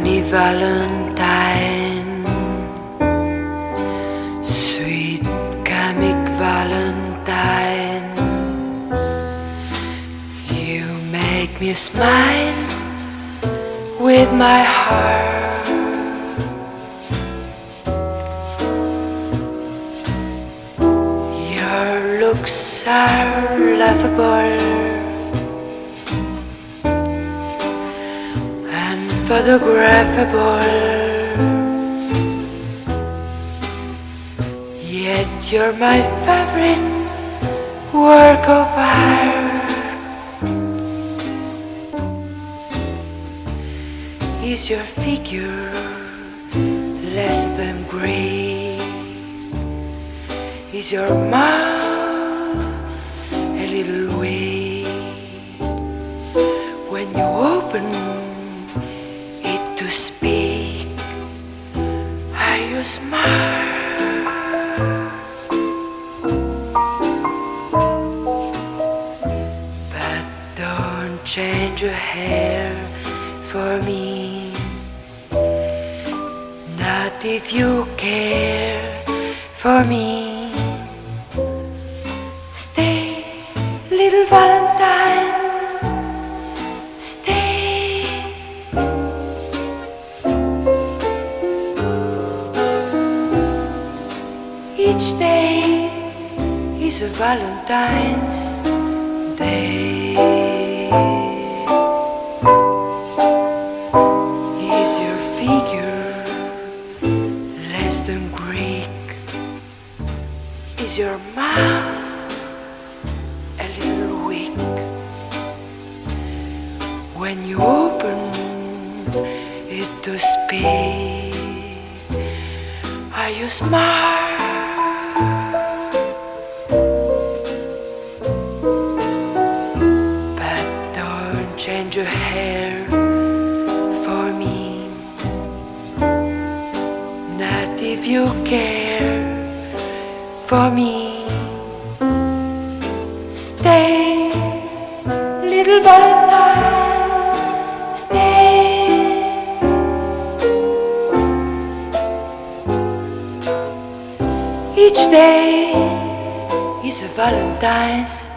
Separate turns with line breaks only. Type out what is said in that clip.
Funny Valentine, sweet comic Valentine, you make me smile with my heart. Your looks are laughable, photographable, yet you're my favorite work of art. Is your figure less than great? Is your mouth a little weak? When you open to speak, are you smart? But don't change your hair for me, not if you care for me. Stay, little Valentine. Each day is a Valentine's Day. Is your figure less than Greek? Is your mouth a little weak? When you open it to speak, are you smart? Change your hair for me, not if you care for me. Stay, little Valentine, stay. Each day is a Valentine's